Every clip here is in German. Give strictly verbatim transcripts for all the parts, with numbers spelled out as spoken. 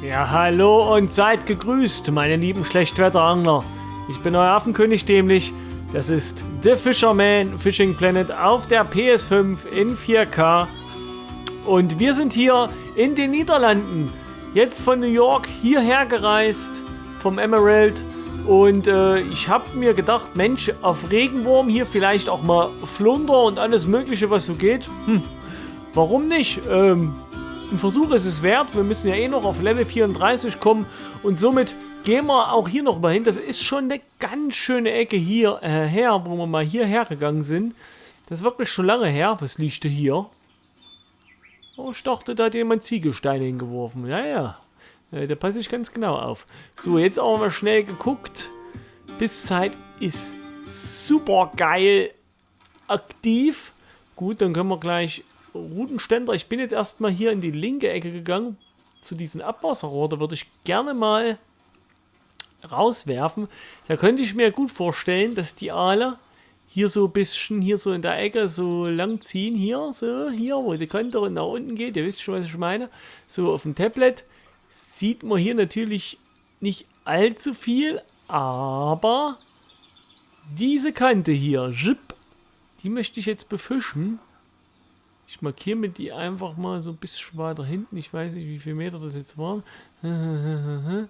Ja, hallo und seid gegrüßt, meine lieben Schlechtwetterangler. Ich bin euer Affenkönig dämlich. Das ist The Fisherman Fishing Planet auf der P S fünf in vier K. Und wir sind hier in den Niederlanden. Jetzt von New York hierher gereist, vom Emerald. Und äh, ich habe mir gedacht, Mensch, auf Regenwurm hier vielleicht auch mal Flunder und alles Mögliche, was so geht. Hm, warum nicht? Ähm... Ein Versuch ist es wert. Wir müssen ja eh noch auf Level vierunddreißig kommen. Und somit gehen wir auch hier noch mal hin. Das ist schon eine ganz schöne Ecke hier äh, her, wo wir mal hierher gegangen sind. Das ist wirklich schon lange her. Was liegt da hier? Oh, ich dachte, da hat jemand Ziegelsteine hingeworfen. Ja, ja. Äh, da passe ich ganz genau auf. So, jetzt auch mal schnell geguckt. Bisszeit ist super geil aktiv. Gut, dann können wir gleich... Rutenständer. Ich bin jetzt erstmal hier in die linke Ecke gegangen, zu diesem Abwasserrohr. Da würde ich gerne mal rauswerfen. Da könnte ich mir gut vorstellen, dass die Aale hier so ein bisschen, hier so in der Ecke so lang ziehen. Hier, so, hier, wo die Kante und nach unten geht. Ihr wisst schon, was ich meine. So auf dem Tablet sieht man hier natürlich nicht allzu viel, aber diese Kante hier, die möchte ich jetzt befischen. Ich markiere mir die einfach mal so ein bisschen weiter hinten. Ich weiß nicht, wie viele Meter das jetzt waren. äh,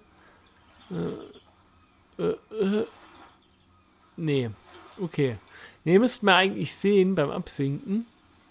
äh, äh. Nee. Okay. Ne, müssten wir eigentlich sehen beim Absinken.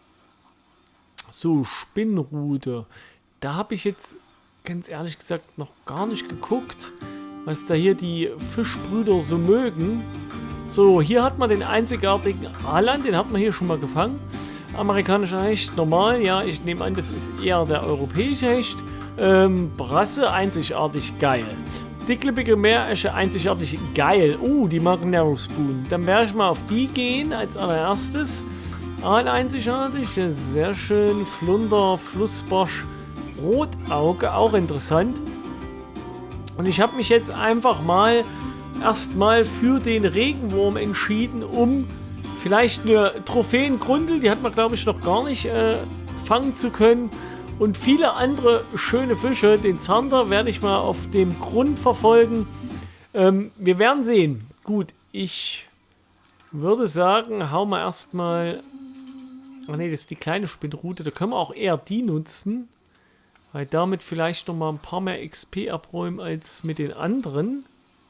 So, Spinnrute. Da habe ich jetzt ganz ehrlich gesagt noch gar nicht geguckt, was da hier die Fischbrüder so mögen. So, hier hat man den einzigartigen Aaland. Den hat man hier schon mal gefangen. Amerikanischer Hecht, normal, ja, ich nehme an, das ist eher der europäische Hecht. Ähm, Brasse, einzigartig geil. Dicklippige Meeresche, einzigartig geil. Uh, die mag Narrow Spoon. Dann werde ich mal auf die gehen als allererstes. Aal einzigartig, sehr schön. Flunder, Flussbarsch, Rotauge, auch interessant. Und ich habe mich jetzt einfach mal erstmal für den Regenwurm entschieden, um vielleicht eine Trophäengrundel, die hat man glaube ich noch gar nicht äh, fangen zu können. Und viele andere schöne Fische. Den Zander werde ich mal auf dem Grund verfolgen. Ähm, wir werden sehen. Gut, ich würde sagen, hauen wir erstmal... Ach ne, das ist die kleine Spinnrute. Da können wir auch eher die nutzen. Weil damit vielleicht noch mal ein paar mehr X P abräumen als mit den anderen.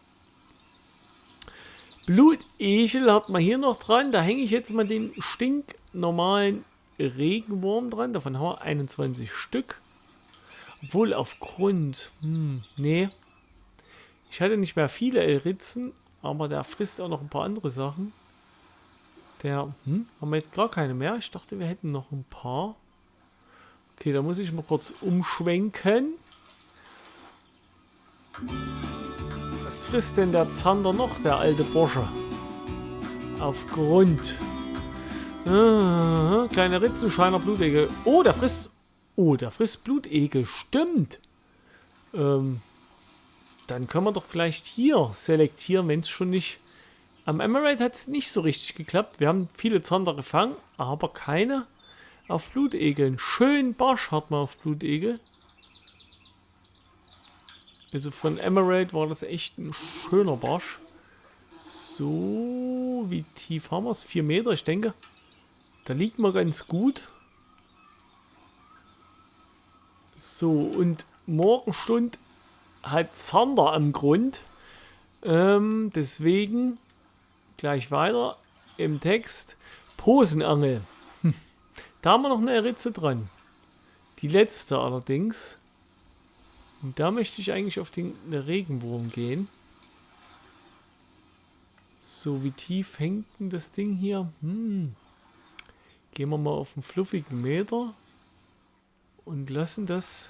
Blutegel hat man hier noch dran. Da hänge ich jetzt mal den stinknormalen Regenwurm dran. Davon haben wir einundzwanzig Stück. Obwohl aufgrund... Hm, nee. Ich hatte nicht mehr viele Elritzen, aber der frisst auch noch ein paar andere Sachen. Der... Hm, haben wir jetzt gar keine mehr. Ich dachte, wir hätten noch ein paar. Okay, da muss ich mal kurz umschwenken. Was frisst denn der Zander noch, der alte Bursche? Aufgrund. Ah, kleine Ritzen, Scheiner Blutegel. Oh, der frisst... Oh, der frisst Blutegel. Stimmt. Ähm, dann können wir doch vielleicht hier selektieren, wenn es schon nicht... Am Emerald hat es nicht so richtig geklappt. Wir haben viele Zander gefangen, aber keine auf Blutegeln. Schön Barsch hat man auf Blutegel. Also von Emerald war das echt ein schöner Barsch. So, wie tief haben wir es? vier Meter, ich denke. Da liegt man ganz gut. So, und Morgenstund hat Zander am Grund. Ähm, deswegen gleich weiter im Text. Posenangel. Hm. Da haben wir noch eine Ritze dran. Die letzte allerdings. Und da möchte ich eigentlich auf den Regenwurm gehen. So, wie tief hängt denn das Ding hier? Hm. Gehen wir mal auf einen fluffigen Meter. Und lassen das...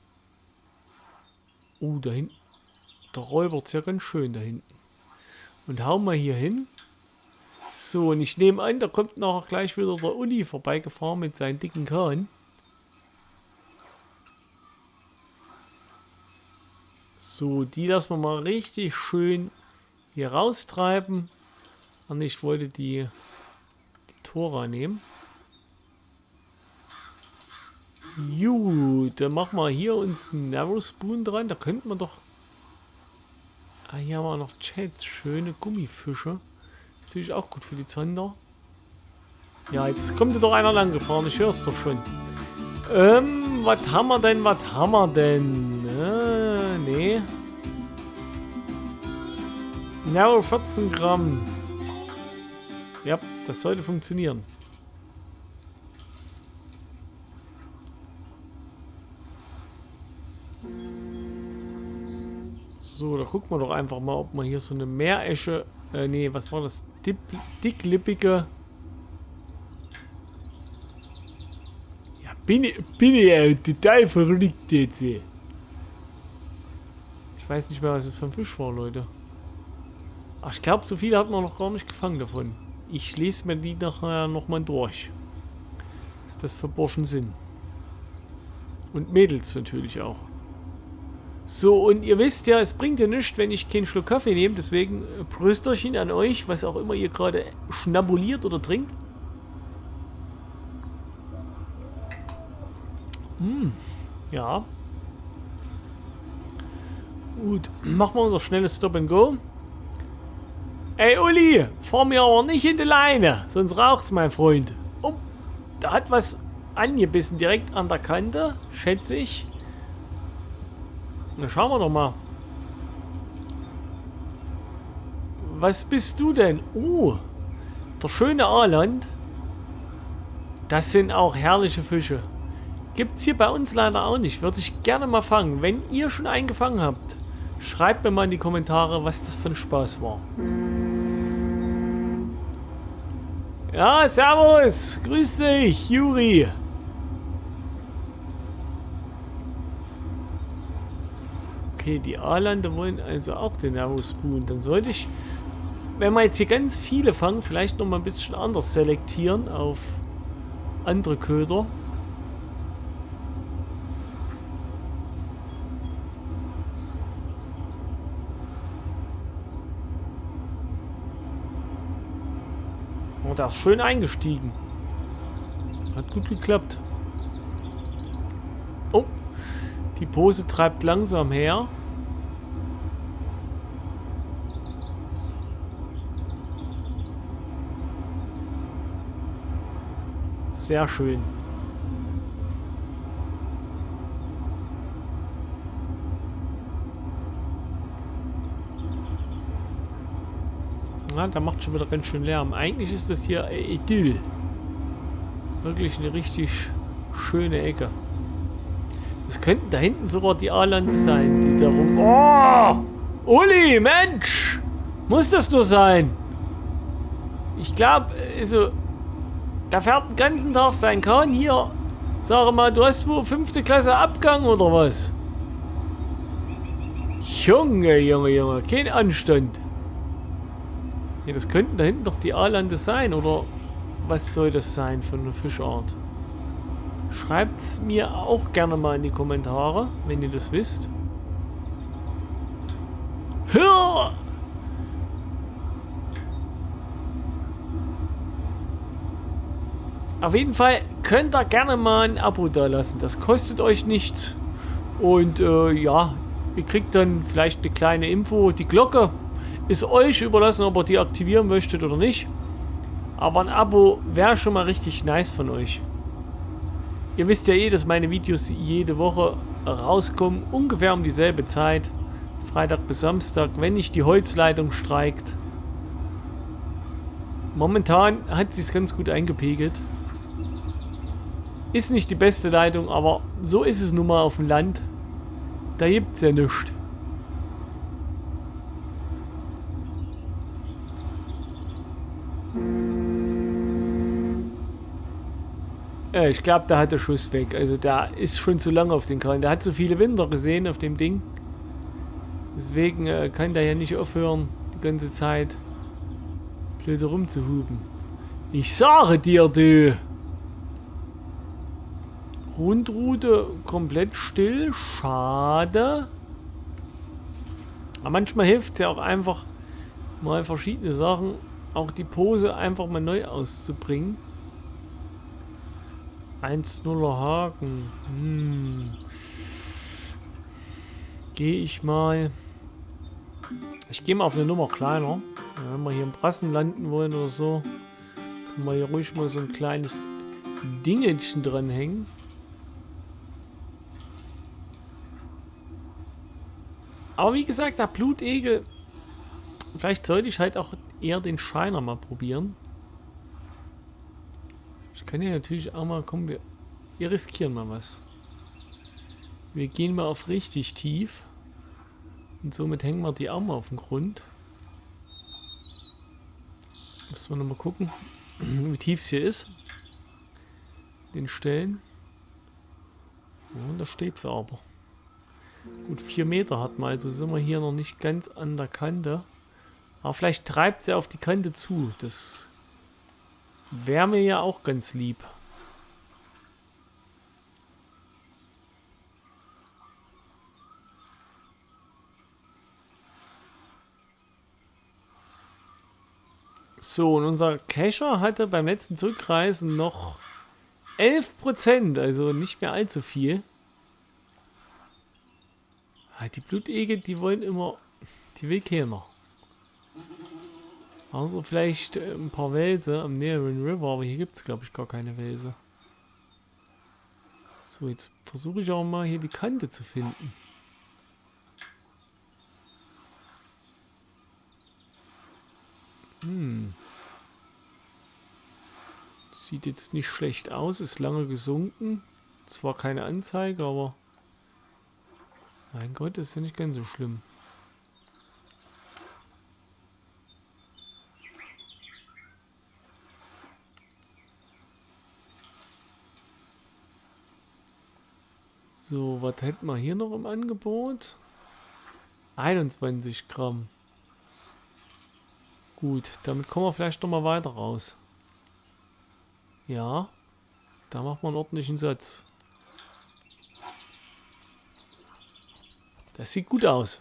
Oh, da hinten. Da räubert es ja ganz schön da hinten. Und hauen wir hier hin. So, und ich nehme an, da kommt nachher gleich wieder der Uli vorbeigefahren mit seinen dicken Kahn. So, die lassen wir mal richtig schön hier raustreiben. Und ich wollte die, die Tora nehmen. Gut, dann machen wir hier uns einen Narrow Spoon dran. Da könnten wir doch... Ah, hier haben wir noch Chats. Schöne Gummifische. Natürlich auch gut für die Zander. Ja, jetzt kommt doch einer lang gefahren. Ich höre es doch schon. Ähm, was haben wir denn? Was haben wir denn? Äh, nee. Narrow vierzehn Gramm. Ja, das sollte funktionieren. So, da gucken wir doch einfach mal, ob man hier so eine Meeresche, äh, nee, was war das? Dick, dicklippige. Ja, bin ich, bin ich äh, total verrückt jetzt. Ich weiß nicht mehr, was es für ein Fisch war, Leute. Ach, ich glaube, so viele hat man noch gar nicht gefangen davon. Ich lese mir die nachher nochmal durch. Was das für Burschen sind. Und Mädels natürlich auch. So, und ihr wisst ja, es bringt ja nichts, wenn ich keinen Schluck Kaffee nehme. Deswegen Prösterchen an euch, was auch immer ihr gerade schnabuliert oder trinkt. Hm, ja. Gut, machen wir unser schnelles Stop and Go. Ey Uli, fahr mir aber nicht in die Leine, sonst raucht's, mein Freund. Oh, da hat was angebissen direkt an der Kante, schätze ich. Na, schauen wir doch mal. Was bist du denn? Oh, der schöne Aaland. Das sind auch herrliche Fische. Gibt's hier bei uns leider auch nicht. Würde ich gerne mal fangen. Wenn ihr schon einen gefangen habt, schreibt mir mal in die Kommentare, was das für ein Spaß war. Ja, servus. Grüß dich, Juri. Okay, die Aalande wollen also auch den Narrow Spoon. Dann sollte ich, wenn wir jetzt hier ganz viele fangen, vielleicht noch mal ein bisschen anders selektieren auf andere Köder. Oh, der ist schön eingestiegen. Hat gut geklappt. Oh. Die Pose treibt langsam her. Sehr schön. Ja, da macht schon wieder ganz schön Lärm. Eigentlich ist das hier Idyll. Wirklich eine richtig schöne Ecke. Es könnten da hinten sogar die Aalande sein, die da rum... Oh! Uli, Mensch! Muss das nur sein? Ich glaube, also... Da fährt den ganzen Tag sein Kahn hier. Sag mal, du hast wohl fünfte Klasse Abgang oder was? Junge, Junge, Junge, kein Anstand. Ja, das könnten da hinten doch die Aalande sein, oder was soll das sein für eine Fischart? Schreibt es mir auch gerne mal in die Kommentare, wenn ihr das wisst. Hör! Auf jeden Fall könnt ihr gerne mal ein Abo da lassen. Das kostet euch nichts. Und äh, ja, ihr kriegt dann vielleicht eine kleine Info. Die Glocke ist euch überlassen, ob ihr die aktivieren möchtet oder nicht. Aber ein Abo wäre schon mal richtig nice von euch. Ihr wisst ja eh, dass meine Videos jede Woche rauskommen, ungefähr um dieselbe Zeit. Freitag bis Samstag, wenn nicht die Holzleitung streikt. Momentan hat sie es ganz gut eingepegelt. Ist nicht die beste Leitung, aber so ist es nun mal auf dem Land. Da gibt es ja nichts. Ja, ich glaube, da hat der Schuss weg. Also der ist schon zu lange auf den Kahn. Der hat so viele Winter gesehen auf dem Ding. Deswegen äh, kann der ja nicht aufhören, die ganze Zeit blöde rumzuhupen. Ich sage dir, du! Rundroute komplett still. Schade. Aber manchmal hilft es ja auch einfach mal verschiedene Sachen, auch die Pose einfach mal neu auszubringen. eins nuller Haken. Hm. Gehe ich mal... Ich gehe mal auf eine Nummer kleiner. Ja, wenn wir hier im Brassen landen wollen oder so, können wir hier ruhig mal so ein kleines Dingelchen dranhängen. Aber wie gesagt, der Blutegel... Vielleicht sollte ich halt auch eher den Shiner mal probieren. Ich kann ja natürlich auch mal... Komm, wir, wir riskieren mal was. Wir gehen mal auf richtig tief. Und somit hängen wir die auch mal auf den Grund. Müssen wir nochmal gucken, wie tief es hier ist. Den Stellen. Ja, da steht es aber. Gut, vier Meter hat man, also sind wir hier noch nicht ganz an der Kante. Aber vielleicht treibt sie auf die Kante zu. Das wäre mir ja auch ganz lieb. So, und unser Cacher hatte beim letzten Zurückreisen noch elf Prozent, also nicht mehr allzu viel. Die Blutegel, die wollen immer, die will keiner. Also vielleicht ein paar Wälse am näheren River, aber hier gibt es glaube ich gar keine Wälse. So, jetzt versuche ich auch mal hier die Kante zu finden. Hm. Sieht jetzt nicht schlecht aus, ist lange gesunken. Zwar keine Anzeige, aber... Mein Gott, das ist ja nicht ganz so schlimm. So, was hätten wir hier noch im Angebot? einundzwanzig Gramm. Gut, damit kommen wir vielleicht noch mal weiter raus. Ja, da macht man einen ordentlichen Satz. Das sieht gut aus.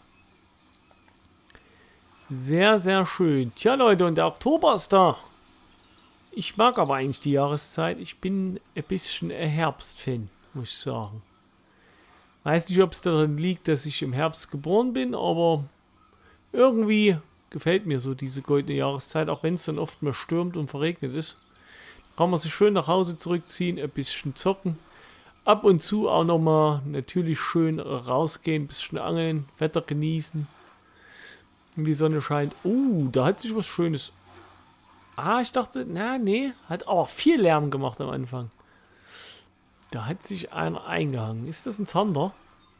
Sehr, sehr schön. Tja, Leute, und der Oktober ist da. Ich mag aber eigentlich die Jahreszeit. Ich bin ein bisschen ein Herbstfan, muss ich sagen. Weiß nicht, ob es daran liegt, dass ich im Herbst geboren bin, aber irgendwie gefällt mir so diese goldene Jahreszeit, auch wenn es dann oft mal stürmt und verregnet ist. Kann man sich schön nach Hause zurückziehen, ein bisschen zocken. Ab und zu auch nochmal natürlich schön rausgehen, ein bisschen angeln, Wetter genießen. Und die Sonne scheint. Uh, da hat sich was Schönes. Ah, ich dachte, na, nee, hat auch viel Lärm gemacht am Anfang. Da hat sich einer eingehangen. Ist das ein Zander?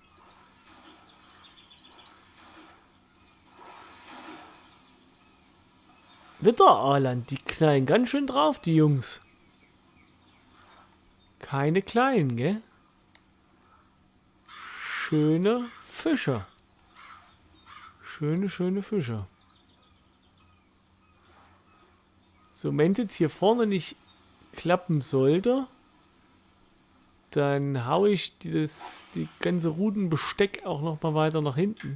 Witteraland, die knallen ganz schön drauf, die Jungs. Keine kleinen, gell? Schöne Fische. Schöne, schöne Fische. So, wenn jetzt hier vorne nicht klappen sollte, dann haue ich dieses, die ganze Rudenbesteck auch noch mal weiter nach hinten.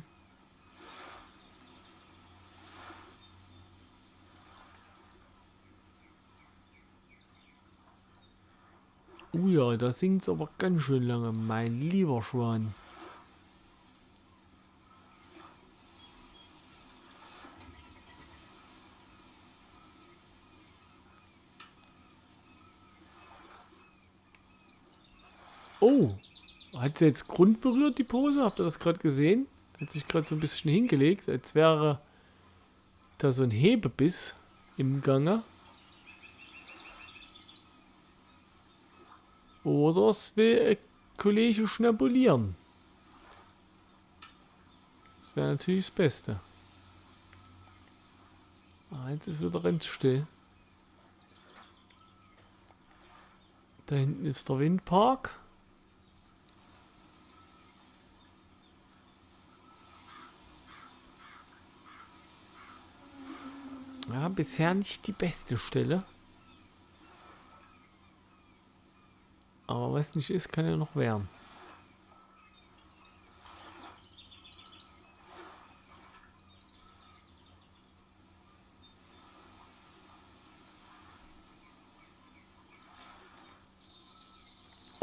Oh ja, da singt es aber ganz schön lange, mein lieber Schwan. Oh, hat sie jetzt Grund berührt, die Pose? Habt ihr das gerade gesehen? Hat sich gerade so ein bisschen hingelegt, als wäre da so ein Hebebiss im Gange. Oder es will ein Kollege schnabulieren. Das wäre natürlich das Beste. Ah, jetzt ist wieder ganz still. Da hinten ist der Windpark. Ja, bisher nicht die beste Stelle. Aber was nicht ist, kann ja noch werden.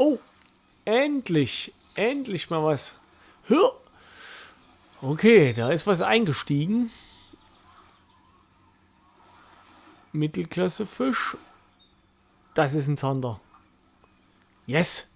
Oh, endlich, endlich mal was. Hör. Okay, da ist was eingestiegen. Mittelklasse Fisch. Das ist ein Zander. Yes.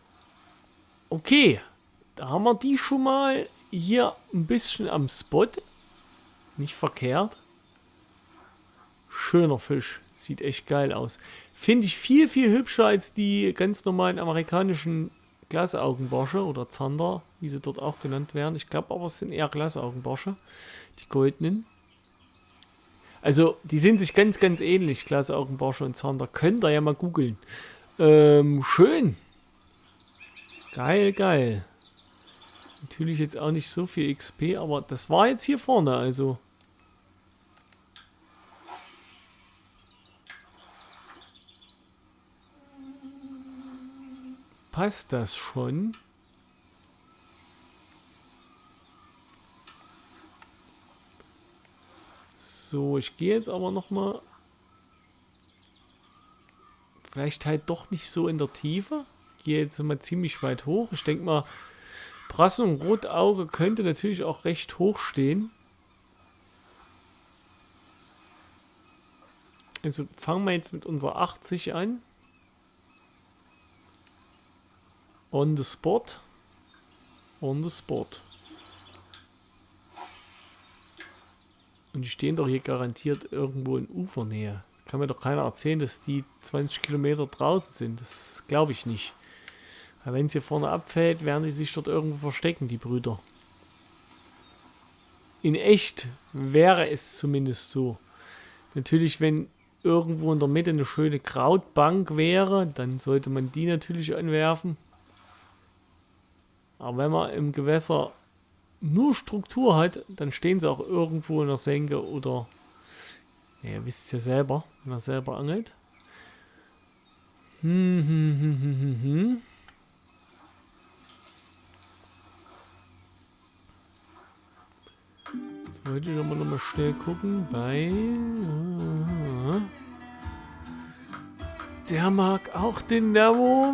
Okay, da haben wir die schon mal hier ein bisschen am Spot. Nicht verkehrt. Schöner Fisch. Sieht echt geil aus. Finde ich viel, viel hübscher als die ganz normalen amerikanischen Glasaugenbarsche oder Zander, wie sie dort auch genannt werden. Ich glaube aber, es sind eher Glasaugenbarsche, die goldenen. Also, die sind sich ganz, ganz ähnlich, Glasaugenbarsche und Zander. Könnt ihr ja mal googeln. Ähm, schön. Geil, geil. Natürlich jetzt auch nicht so viel X P, aber das war jetzt hier vorne, also. Passt das schon? So, ich gehe jetzt aber noch mal. Vielleicht halt doch nicht so in der Tiefe. Ich gehe jetzt mal ziemlich weit hoch. Ich denke mal, Brasse und Rotauge könnte natürlich auch recht hoch stehen. Also fangen wir jetzt mit unserer achtzig an. On the spot. On the spot. Und die stehen doch hier garantiert irgendwo in Ufernähe. Kann mir doch keiner erzählen, dass die zwanzig Kilometer draußen sind. Das glaube ich nicht. Aber wenn es hier vorne abfällt, werden die sich dort irgendwo verstecken, die Brüder. In echt wäre es zumindest so. Natürlich, wenn irgendwo in der Mitte eine schöne Krautbank wäre, dann sollte man die natürlich anwerfen. Aber wenn man im Gewässer nur Struktur hat, dann stehen sie auch irgendwo in der Senke oder... Ja, ihr wisst ja selber, wenn er selber angelt. Hm, hm, hm, hm, hm, hm. Jetzt wollte ich aber noch mal schnell gucken bei... Der mag auch den Nero.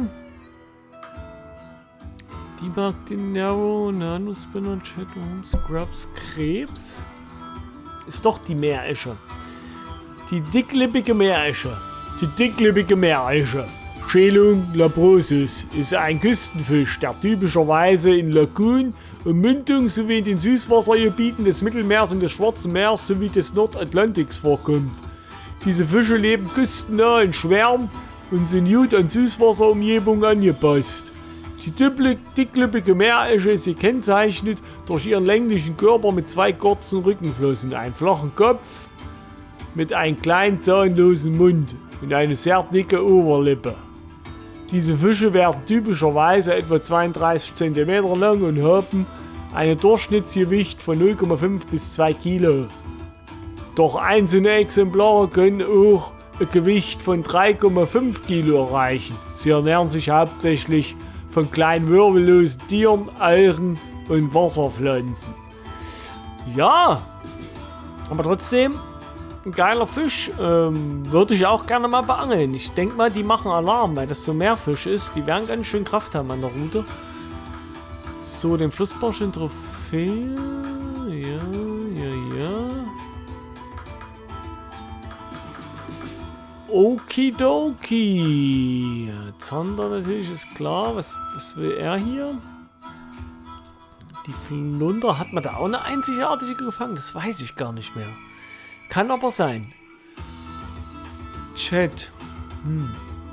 Die mag den Nero, Nanospinner, Chatham, Scrubs, Krebs. Ist doch die Meeresche. Die dicklippige Meeresche. Die dicklippige Meeresche. Schelung labrosus ist ein Küstenfisch, der typischerweise in Lagunen und Mündungen sowie in den Süßwassergebieten des Mittelmeers und des Schwarzen Meeres sowie des Nordatlantiks vorkommt. Diese Fische leben küstennah in Schwärmen und sind gut an Süßwasserumgebungen angepasst. Die dicklippige Meeresche ist gekennzeichnet durch ihren länglichen Körper mit zwei kurzen Rückenflossen, einen flachen Kopf mit einem kleinen zahnlosen Mund und eine sehr dicke Oberlippe. Diese Fische werden typischerweise etwa zweiunddreißig Zentimeter lang und haben ein Durchschnittsgewicht von null Komma fünf bis zwei Kilo. Doch einzelne Exemplare können auch ein Gewicht von drei Komma fünf Kilo erreichen. Sie ernähren sich hauptsächlich von kleinen wirbellosen Tieren, Algen und Wasserpflanzen. Ja, aber trotzdem ein geiler Fisch. Ähm, würde ich auch gerne mal beangeln. Ich denke mal, die machen Alarm, weil das so Meerfisch ist. Die werden ganz schön Kraft haben an der Route. So, den Flussbarschen Trophäe. Ja, ja, ja. Okidoki. Zander natürlich ist klar. Was, was will er hier? Die Flunder. Hat man da auch eine einzigartige gefangen? Das weiß ich gar nicht mehr. Kann aber sein. Chat. Hm.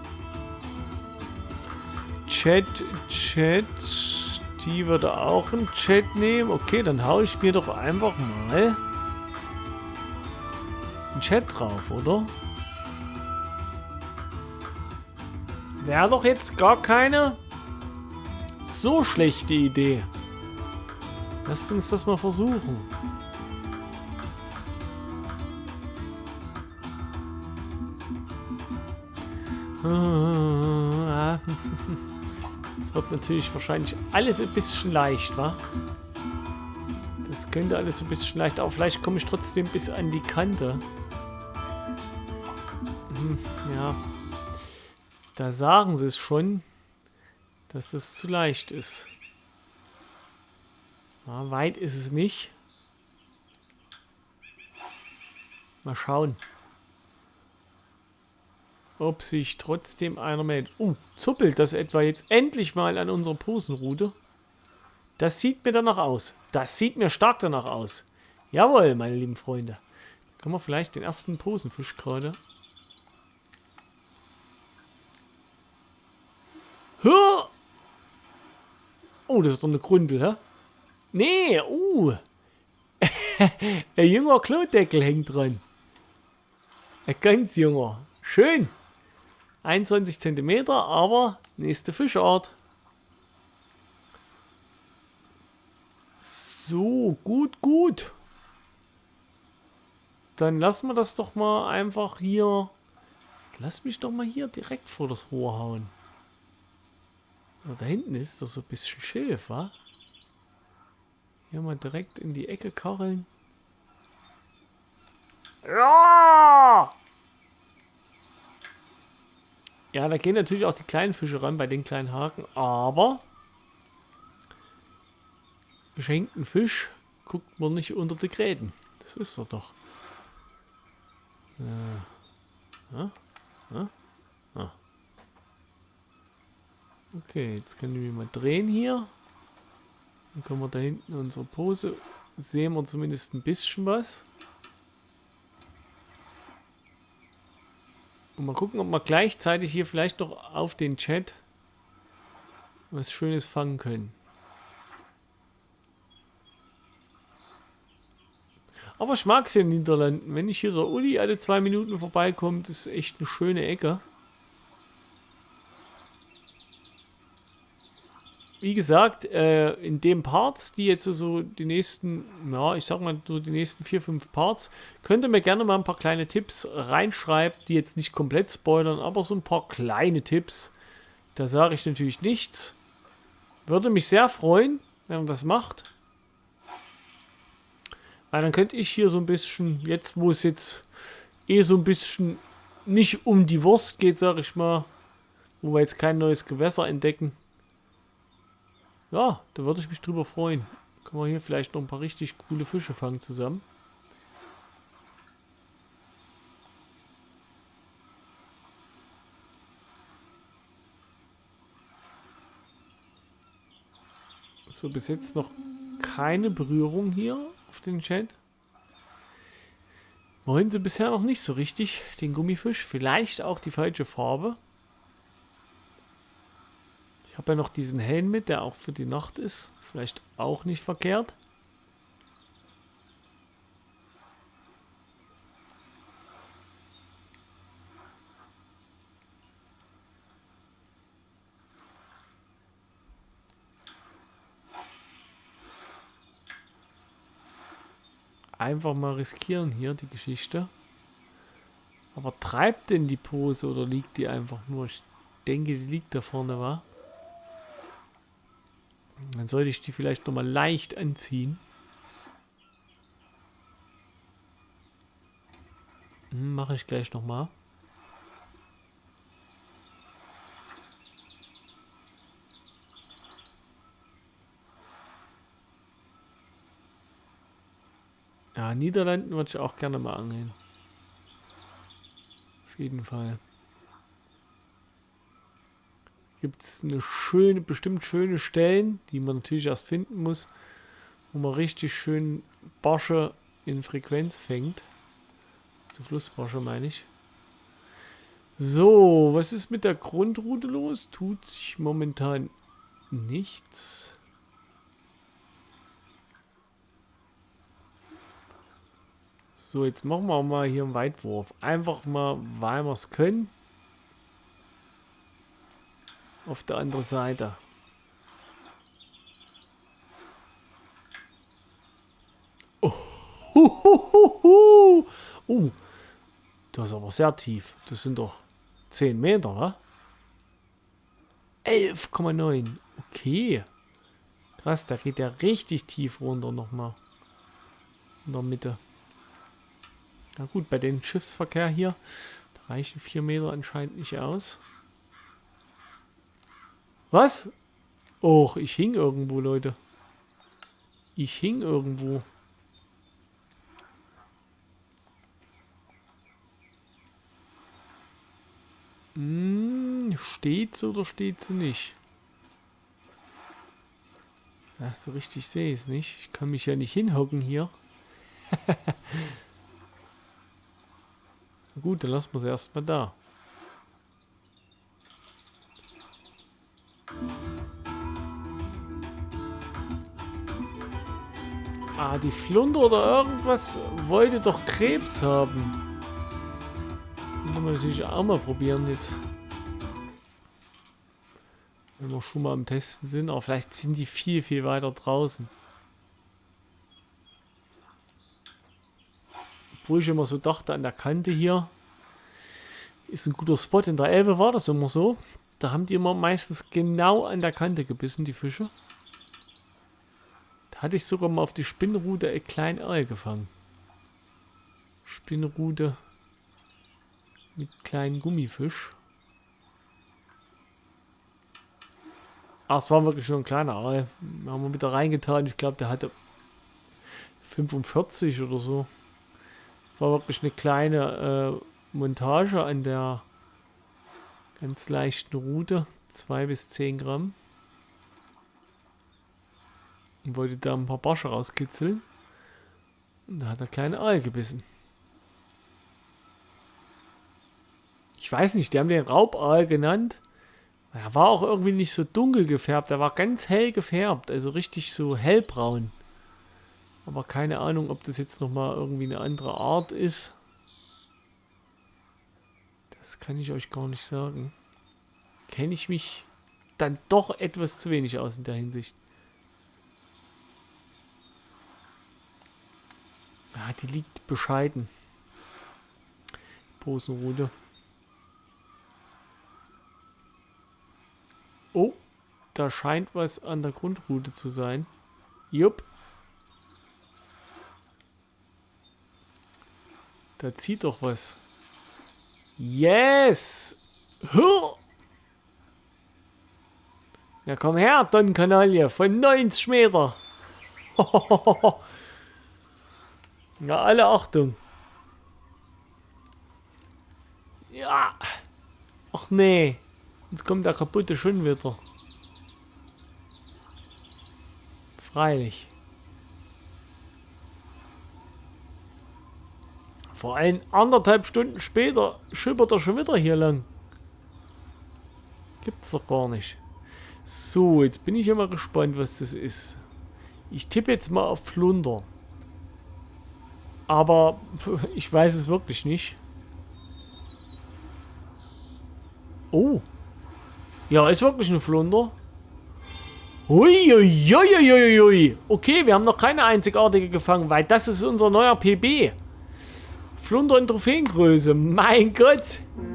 Chat, Chat. Die würde auch einen Chat nehmen. Okay, dann hau ich mir doch einfach mal einen Chat drauf, oder? Wäre doch jetzt gar keine so schlechte Idee. Lasst uns das mal versuchen. Es wird natürlich wahrscheinlich alles ein bisschen leicht, wa? Das könnte alles ein bisschen leicht, aber vielleicht komme ich trotzdem bis an die Kante. Hm, ja. Da sagen sie es schon. dass das zu leicht ist. Ja, weit ist es nicht. Mal schauen, ob sich trotzdem einer meldet. Oh, zuppelt das etwa jetzt endlich mal an unserer Posenrute? Das sieht mir danach aus. Das sieht mir stark danach aus. Jawohl, meine lieben Freunde. Können wir vielleicht den ersten Posenfisch gerade... Hör! Oh, das ist doch eine Grundel, hä? Nee, uh. Ein junger Klodeckel hängt dran. Ein ganz junger. Schön. einundzwanzig Zentimeter, aber nächste Fischart. So, gut, gut. Dann lassen wir das doch mal einfach hier... Lass mich doch mal hier direkt vor das Rohr hauen. Ja, da hinten ist das so ein bisschen Schilf, wa? Hier mal direkt in die Ecke kacheln. Ja! Ja, da gehen natürlich auch die kleinen Fische ran bei den kleinen Haken, aber geschenkten Fisch guckt man nicht unter die Gräten. Das wisst ihr doch. Ja. Ja? Ja? Ah. Okay, jetzt können wir mal drehen hier. Dann können wir da hinten unsere Pose. Sehen wir zumindest ein bisschen was. Und mal gucken, ob wir gleichzeitig hier vielleicht noch auf den Chat was Schönes fangen können. Aber ich mag es in den Niederlanden. Wenn ich hier der Uli alle zwei Minuten vorbeikommt, ist echt eine schöne Ecke. Wie gesagt, äh, in den Parts, die jetzt so die nächsten, ja, ich sag mal so die nächsten vier, fünf Parts, könnt ihr mir gerne mal ein paar kleine Tipps reinschreiben, die jetzt nicht komplett spoilern, aber so ein paar kleine Tipps. Da sage ich natürlich nichts. Würde mich sehr freuen, wenn ihr das macht. Weil dann könnte ich hier so ein bisschen, jetzt wo es jetzt eh so ein bisschen nicht um die Wurst geht, sag ich mal, wo wir jetzt kein neues Gewässer entdecken. Ja, da würde ich mich drüber freuen. Können wir hier vielleicht noch ein paar richtig coole Fische fangen zusammen. So, bis jetzt noch keine Berührung hier auf den Chat. Wollen sie bisher noch nicht so richtig, den Gummifisch. Vielleicht auch die falsche Farbe. Ich habe ja noch diesen Helm mit, der auch für die Nacht ist. Vielleicht auch nicht verkehrt. Einfach mal riskieren hier die Geschichte. Aber treibt denn die Pose oder liegt die einfach nur? Ich denke, die liegt da vorne, wa? Dann sollte ich die vielleicht nochmal leicht anziehen. Hm, mache ich gleich nochmal. Ja, Niederlanden würde ich auch gerne mal angeln. Auf jeden Fall. Gibt es eine schöne, bestimmt schöne Stellen, die man natürlich erst finden muss, wo man richtig schön Barsche in Frequenz fängt. Zu Flussbarsche meine ich. So, was ist mit der Grundroute los? Tut sich momentan nichts. So, jetzt machen wir mal hier einen Weitwurf. Einfach mal, weil wir es können. Auf der anderen Seite. Oh, hu, hu, hu, hu. Oh, das ist aber sehr tief. Das sind doch zehn Meter, wa? elf Komma neun. Okay. Krass, da geht der richtig tief runter nochmal. In der Mitte. Na gut, bei dem Schiffsverkehr hier, da reichen vier Meter anscheinend nicht aus. Was? Och, ich hing irgendwo, Leute. Ich hing irgendwo. Hm, steht's oder steht's nicht? Ja, so richtig sehe ich es nicht. Ich kann mich ja nicht hinhocken hier. Na gut, dann lassen wir es erstmal da. Ah, die Flunder oder irgendwas wollte doch Krebs haben. Können wir natürlich auch mal probieren jetzt. Wenn wir schon mal am Testen sind, aber vielleicht sind die viel, viel weiter draußen. Obwohl ich immer so dachte, an der Kante hier ist ein guter Spot. In der Elbe war das immer so. Da haben die immer meistens genau an der Kante gebissen, die Fische. Da hatte ich sogar mal auf die Spinnrute ein kleinen Aal gefangen. Spinnrute mit kleinen Gummifisch. Ah, es war wirklich nur ein kleiner Aal. Haben wir wieder reingetan. Ich glaube, der hatte fünfundvierzig oder so. War wirklich eine kleine äh, Montage an der ganz leichten Rute. zwei bis zehn Gramm. Und wollte da ein paar Barsche rauskitzeln. Und da hat der kleine Aal gebissen. Ich weiß nicht, die haben den Raubaal genannt. Er war auch irgendwie nicht so dunkel gefärbt. Er war ganz hell gefärbt. Also richtig so hellbraun. Aber keine Ahnung, ob das jetzt nochmal irgendwie eine andere Art ist. Das kann ich euch gar nicht sagen. Kenne ich mich dann doch etwas zu wenig aus in der Hinsicht. Ja, die liegt bescheiden. Posenrute. Oh, da scheint was an der Grundrute zu sein. Jupp. Da zieht doch was. Yes! Huh! Ja, komm her, Donnenkanaille, von neunzig Meter. Ja, alle Achtung. Ja. Ach nee. Jetzt kommt der kaputte schon wieder. Freilich. Vor allem anderthalb Stunden später schippert er schon wieder hier lang. Gibt's doch gar nicht. So, jetzt bin ich ja mal gespannt, was das ist. Ich tippe jetzt mal auf Flunder. Aber ich weiß es wirklich nicht. Oh. Ja, ist wirklich ein Flunder. Uiuiuiuiui. Okay, wir haben noch keine einzigartige gefangen, weil das ist unser neuer P B. Flunder in Trophäengröße. Mein Gott.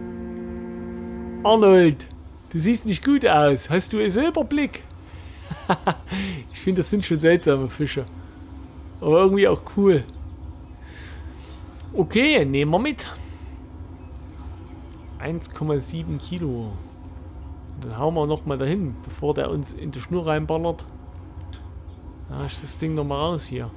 Arnold, du siehst nicht gut aus. Hast du einen Silberblick? Ich finde, das sind schon seltsame Fische. Aber irgendwie auch cool. Okay, nehmen wir mit. eins Komma sieben Kilo. Und dann hauen wir nochmal dahin, bevor der uns in die Schnur reinballert. Ja, ich das Ding nochmal raus hier.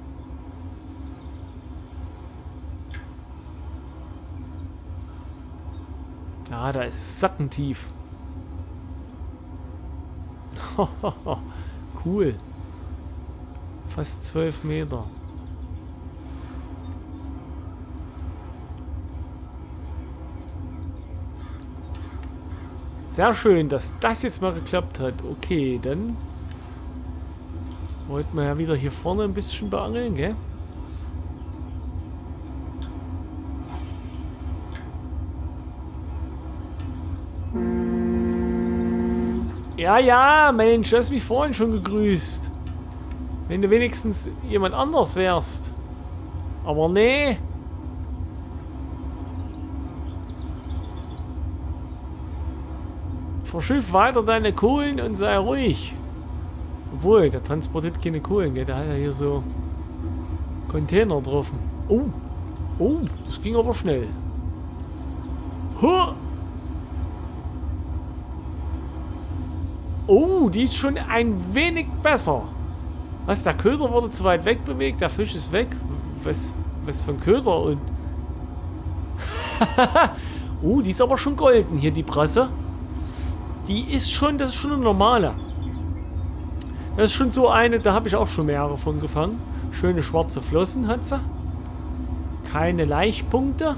Ja, da ist es sackentief. Cool. Fast zwölf Meter. Sehr schön, dass das jetzt mal geklappt hat. Okay, dann wollten wir ja wieder hier vorne ein bisschen beangeln, gell? Ja, ja, Mensch, du hast mich vorhin schon gegrüßt. Wenn du wenigstens jemand anders wärst. Aber nee. Verschiff weiter deine Kohlen und sei ruhig. Obwohl, der transportiert keine Kohlen, gell? Der hat ja hier so Container drauf. Oh, oh, das ging aber schnell. Huh. Oh, die ist schon ein wenig besser. Was, der Köder wurde zu weit weg bewegt, der Fisch ist weg. Was, was für ein Köder und... Oh, die ist aber schon golden hier, die Brasse. Die ist schon, das ist schon eine normale. Das ist schon so eine, da habe ich auch schon mehrere von gefangen. Schöne schwarze Flossen hat sie. Keine Laichpunkte.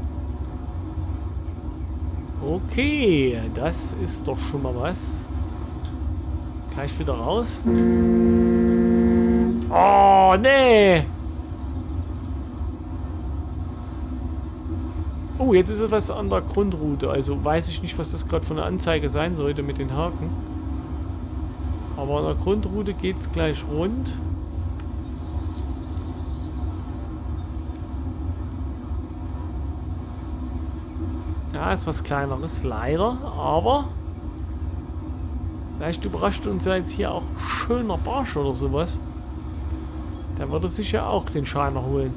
Okay, das ist doch schon mal was. Gleich wieder raus. Oh, nee. Oh, jetzt ist etwas an der Grundroute. Also weiß ich nicht, was das gerade für eine Anzeige sein sollte mit den Haken. Aber an der Grundroute geht es gleich rund. Ja, ist was Kleineres, leider. Aber vielleicht überrascht uns ja jetzt hier auch ein schöner Barsch oder sowas. Der würde sich ja auch den Scheiner holen.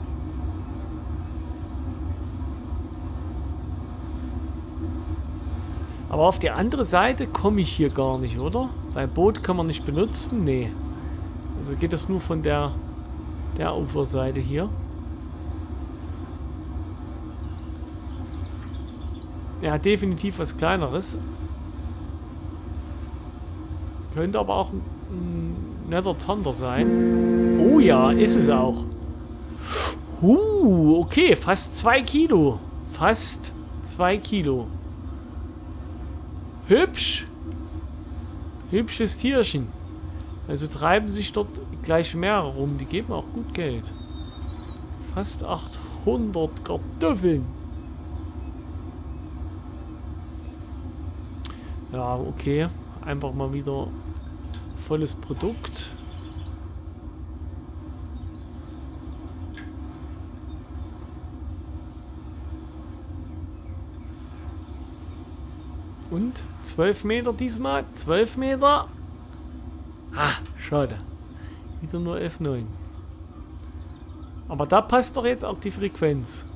Aber auf die andere Seite komme ich hier gar nicht, oder? Weil Boot kann man nicht benutzen? Nee. Also geht das nur von der, der Uferseite hier. Ja, definitiv was Kleineres. Könnte aber auch ein netter Zander sein. Oh ja, ist es auch. Uh, okay, fast zwei Kilo. Fast zwei Kilo. Hübsch. Hübsches Tierchen. Also treiben sich dort gleich mehrere rum. Die geben auch gut Geld. Fast achthundert Kartoffeln. Ja, okay. Einfach mal wieder volles Produkt. Und zwölf Meter diesmal. zwölf Meter. Ah, schade. Wieder nur F neun. Aber da passt doch jetzt auch die Frequenz.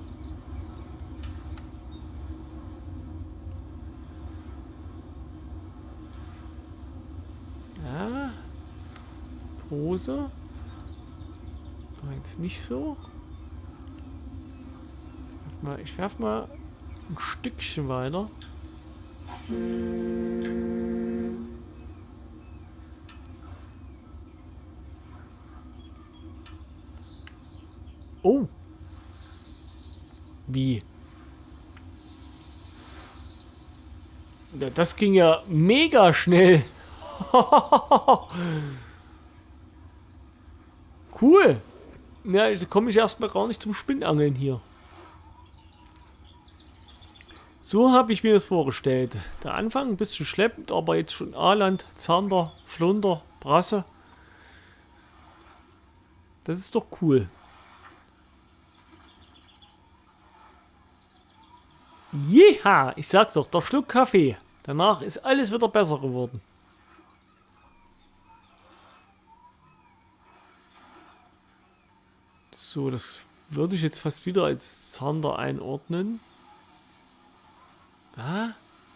Ja. Pose. Aber jetzt nicht so. Ich werf mal ein Stückchen weiter. Oh. Wie? Das ging ja mega schnell. Cool. Ja, also komme ich erstmal gar nicht zum Spinnangeln hier. So habe ich mir das vorgestellt. Der Anfang ein bisschen schleppend, aber jetzt schon Aaland, Zander, Flunder, Brasse. Das ist doch cool. Jeha, ich sag doch, der Schluck Kaffee. Danach ist alles wieder besser geworden. So, das würde ich jetzt fast wieder als Zander einordnen. Ah?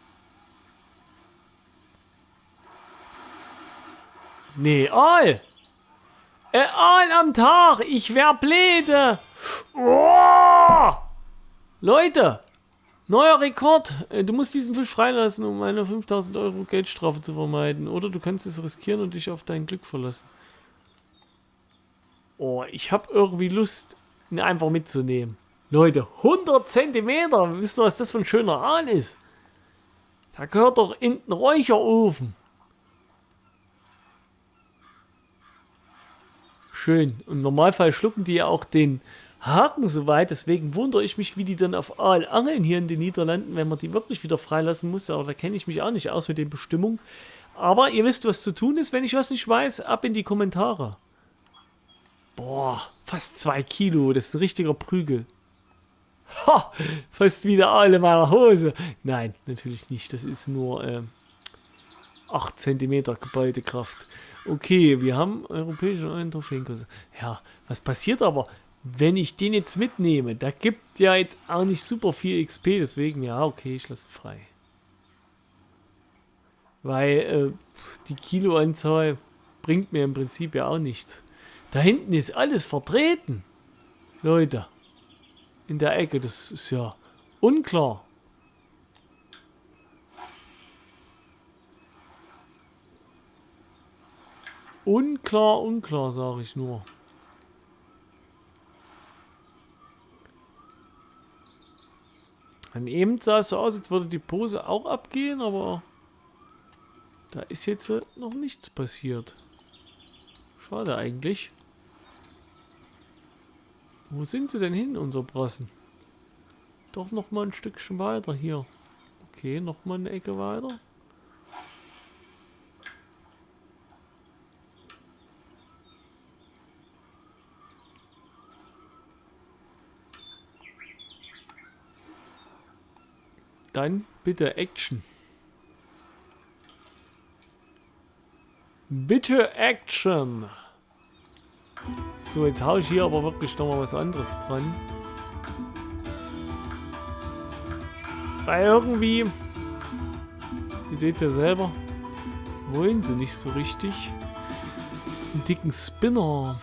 Nee, Aal! Äh, Aal am Tag! Ich wär bläde! Oh! Leute! Neuer Rekord! Äh, Du musst diesen Fisch freilassen, um eine fünftausend Euro Geldstrafe zu vermeiden. Oder du kannst es riskieren und dich auf dein Glück verlassen. Oh, ich habe irgendwie Lust, ihn einfach mitzunehmen. Leute, hundert Zentimeter! Wisst ihr, was das für ein schöner Aal ist? Da gehört doch in den Räucherofen. Schön. Im Normalfall schlucken die ja auch den Haken so weit. Deswegen wundere ich mich, wie die dann auf Aal angeln hier in den Niederlanden, wenn man die wirklich wieder freilassen muss. Aber da kenne ich mich auch nicht aus mit den Bestimmungen. Aber ihr wisst, was zu tun ist. Wenn ich was nicht weiß, ab in die Kommentare. Boah, fast zwei Kilo. Das ist ein richtiger Prügel. Ha, fast wieder Aal in meiner Hose. Nein, natürlich nicht. Das ist nur äh, acht Zentimeter geballte Kraft. Okay, wir haben europäische einen Trophäenkurs. Ja, was passiert aber, wenn ich den jetzt mitnehme? Da gibt ja jetzt auch nicht super viel X P, deswegen ja, okay, ich lasse frei. Weil äh, die Kiloanzahl bringt mir im Prinzip ja auch nichts. Da hinten ist alles vertreten. Leute. In der Ecke. Das ist ja unklar. Unklar, unklar, sage ich nur. Und eben sah es so aus, als würde die Pose auch abgehen, aber da ist jetzt äh, noch nichts passiert. Schade eigentlich. Wo sind sie denn hin, unsere Brassen? Doch noch mal ein Stückchen weiter hier. Okay, noch mal eine Ecke weiter. Dann bitte Action. Bitte Action. So, jetzt haue ich hier aber wirklich noch mal was anderes dran. Weil irgendwie, ihr seht ja selber, wollen sie nicht so richtig. Einen dicken Spinner.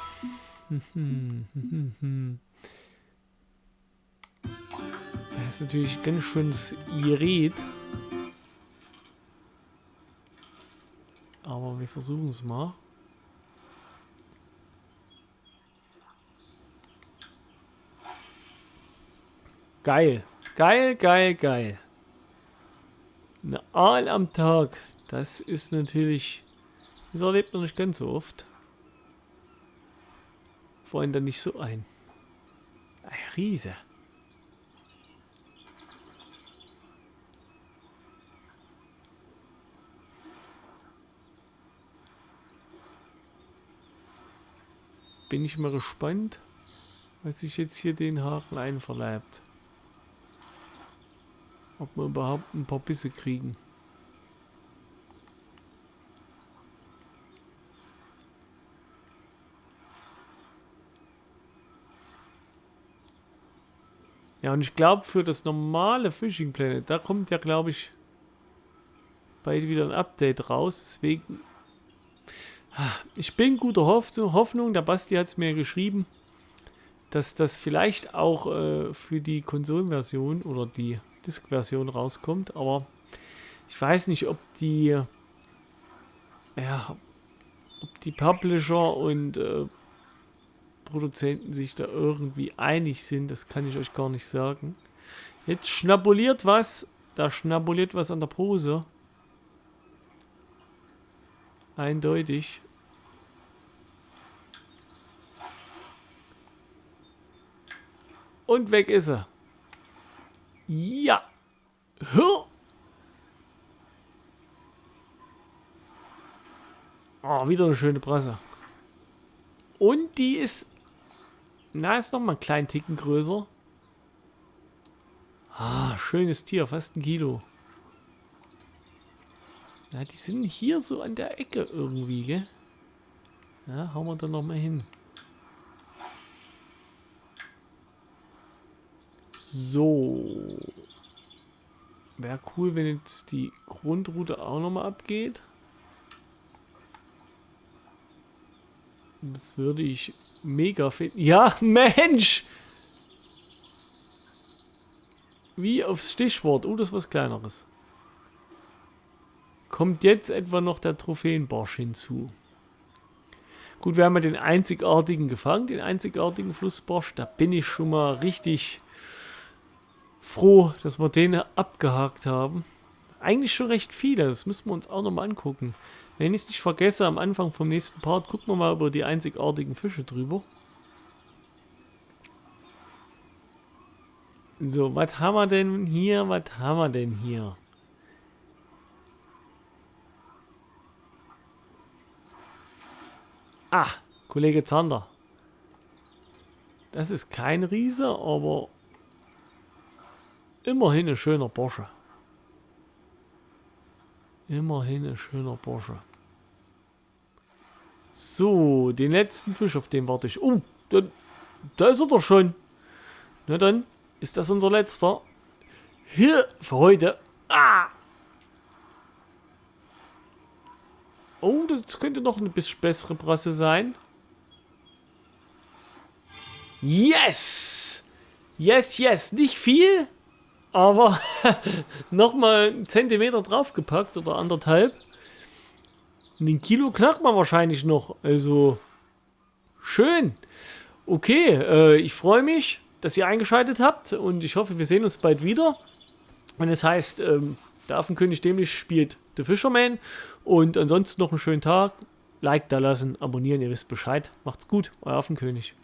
Das ist natürlich ein ganz schönes Gerät. Aber wir versuchen es mal. Geil. Geil, geil, geil. Eine Aal am Tag. Das ist natürlich... Das erlebt man nicht ganz so oft. Vor allem dann nicht so ein. Ein Riese. Bin ich mal gespannt, was sich jetzt hier den Haken einverleibt. Ob wir überhaupt ein paar Bisse kriegen. Ja, und ich glaube, für das normale Fishing Planet, da kommt ja, glaube ich, bald wieder ein Update raus. Deswegen, ich bin guter Hoffnung, der Basti hat es mir geschrieben, dass das vielleicht auch äh, für die Konsolenversion oder die Disk-Version rauskommt. Aber ich weiß nicht, ob die, ja, ob die Publisher und äh, Produzenten sich da irgendwie einig sind. Das kann ich euch gar nicht sagen. Jetzt schnabuliert was. Da schnabuliert was an der Pose. Eindeutig. Und weg ist er. Ja. Hör. Oh, wieder eine schöne Brasse. Und die ist... Na, ist noch mal einen kleinen Ticken größer. Ah, schönes Tier. Fast ein Kilo. Ja, die sind hier so an der Ecke irgendwie, gell? Ja, hauen wir da noch mal hin. So. Wäre cool, wenn jetzt die Grundroute auch noch mal abgeht. Das würde ich mega finden. Ja, Mensch! Wie aufs Stichwort. Oh, das ist was Kleineres. Kommt jetzt etwa noch der Trophäenbarsch hinzu. Gut, wir haben ja den einzigartigen gefangen, den einzigartigen Flussbarsch. Da bin ich schon mal richtig froh, dass wir den abgehakt haben. Eigentlich schon recht viele, das müssen wir uns auch nochmal angucken. Wenn ich es nicht vergesse, am Anfang vom nächsten Part gucken wir mal über die einzigartigen Fische drüber. So, was haben wir denn hier? Was haben wir denn hier? Ah, Kollege Zander. Das ist kein Riese, aber immerhin ein schöner Bursche. Immerhin ein schöner Bursche. So, den letzten Fisch, auf den warte ich. Oh, da, da ist er doch schon. Na dann, ist das unser letzter. Hier für heute. Ah! Oh, das könnte noch eine bisschen bessere Brasse sein. Yes! Yes, yes. Nicht viel, aber nochmal einen Zentimeter draufgepackt oder anderthalb. Ein Kilo knackt man wahrscheinlich noch. Also, schön. Okay, äh, ich freue mich, dass ihr eingeschaltet habt und ich hoffe, wir sehen uns bald wieder. Wenn es heißt, ähm, der Affenkönig Dämlich spielt The Fisherman. Und ansonsten noch einen schönen Tag. Like da lassen, abonnieren, ihr wisst Bescheid. Macht's gut, euer Affenkönig.